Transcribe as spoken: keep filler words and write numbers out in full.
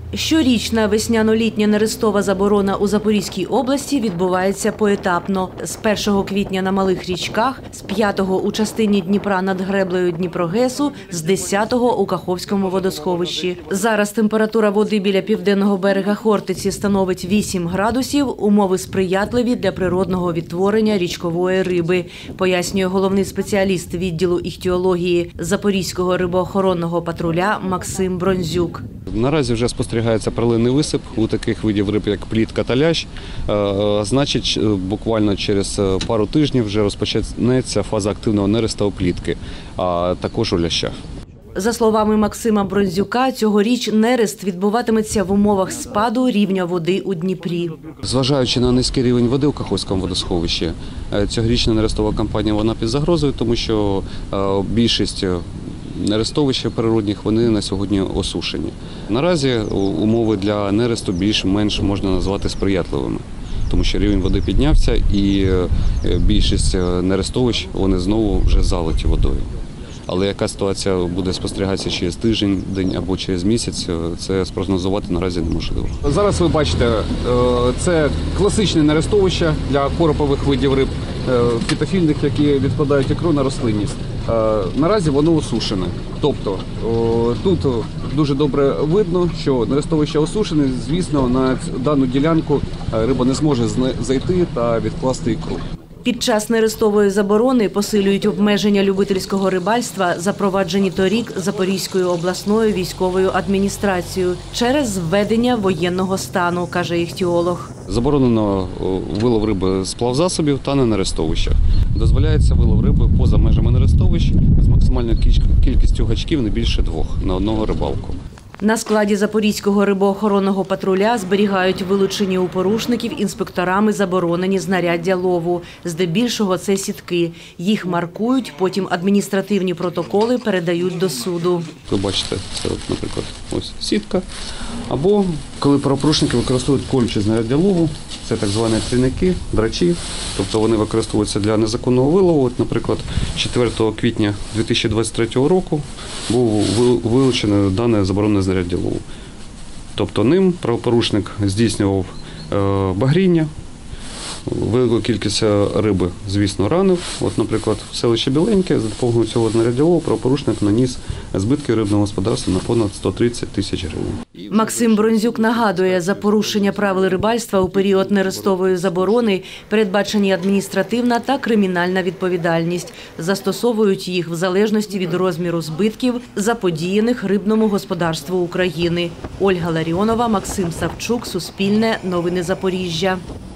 Щорічна весняно-літня нерестова заборона у Запорізькій області відбувається поетапно. З першого квітня на малих річках, з п'ятого у частині Дніпра над греблею Дніпрогесу, з десятого у Каховському водосховищі. Зараз температура води біля південного берега Хортиці становить вісім градусів, умови сприятливі для природного відтворення річкової риби, пояснює головний спеціаліст відділу іхтіології Запорізького рибоохоронного патруля Максим Бронзюк. Наразі вже спостерігається перлинний висип у таких видів риб, як плітка та лящ. Значить, буквально через пару тижнів вже розпочнеться фаза активного нересту у плітки, а також у ляща. За словами Максима Бронзюка, цьогоріч нерест відбуватиметься в умовах спаду рівня води у Дніпрі. Зважаючи на низький рівень води у Каховському водосховищі, цьогорічна нерестова кампанія вона під загрозою, тому що більшість нерестовища природних вони на сьогодні осушені. Наразі умови для нересту більш-менш можна назвати сприятливими, тому що рівень води піднявся і більшість нерестовищ вони знову вже залиті водою. Але яка ситуація буде спостерігатися через тиждень, день або через місяць, це спрогнозувати наразі неможливо. Зараз ви бачите, це класичне нерестовище для коропових видів риб, фітофільних, які відкладають ікру на рослинність. Наразі воно осушене. Тобто тут дуже добре видно, що нерестовище осушене, звісно, на дану ділянку риба не зможе зайти та відкласти ікру. Під час нерестової заборони посилюють обмеження любительського рибальства, запроваджені торік Запорізькою обласною військовою адміністрацією через введення воєнного стану, каже іхтіолог. Заборонено вилов риби з плавзасобів та на нерестовищах. Дозволяється вилов риби поза межами нерестовищ з максимальною кількістю гачків не більше двох на одного рибалку. На складі Запорізького рибоохоронного патруля зберігають вилучені у порушників інспекторами заборонені знаряддя лову. Здебільшого це сітки. Їх маркують, потім адміністративні протоколи передають до суду. Ви бачите, це, наприклад, ось сітка. Або коли правопорушники використовують колючі знаряддя лову, це так звані трійники, драчі, тобто вони використовуються для незаконного вилову. От, наприклад, четвертого квітня дві тисячі двадцять третього року був вилучене дане заборонене знаряддя лову. Тобто ним правопорушник здійснював багріння, велику кількість риби, звісно, ранив. От, наприклад, в селищі Біленьке за допомогою цього знаряддя лову правопорушник наніс збитки рибного господарства на понад сто тридцять тисяч гривень. Максим Бронзюк нагадує, за порушення правил рибальства у період нерестової заборони передбачені адміністративна та кримінальна відповідальність. Застосовують їх в залежності від розміру збитків, заподіяних рибному господарству України. Ольга Ларіонова, Максим Савчук, Суспільне, Новини Запоріжжя.